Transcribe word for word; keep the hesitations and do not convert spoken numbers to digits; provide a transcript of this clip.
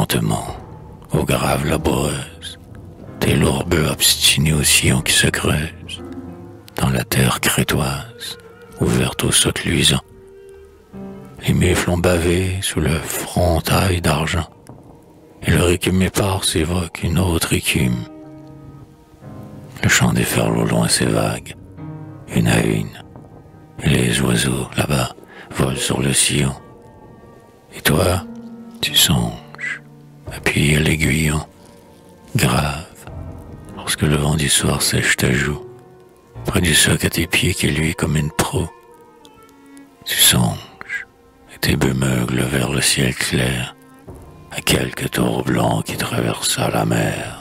lentement, aux graves laboureuses, tes lourds bœufs obstinés aux sillons qui se creusent, dans la terre crétoise, ouverte aux sautes luisants. Les mufles ont bavé sous le frontail d'argent, et leur écume éparse évoque une autre écume. Le chant déferle au loin ses vagues, une à une, et les oiseaux, là-bas, volent sur le sillon. Et toi, tu songes, appuyé à l'aiguillon, grave, lorsque le vent du soir sèche ta joue, près du soc à tes pieds qui luit comme une proue. Tu songes, et tes bœufs meuglent vers le ciel clair, à quelques taureaux blancs qui traversent la mer.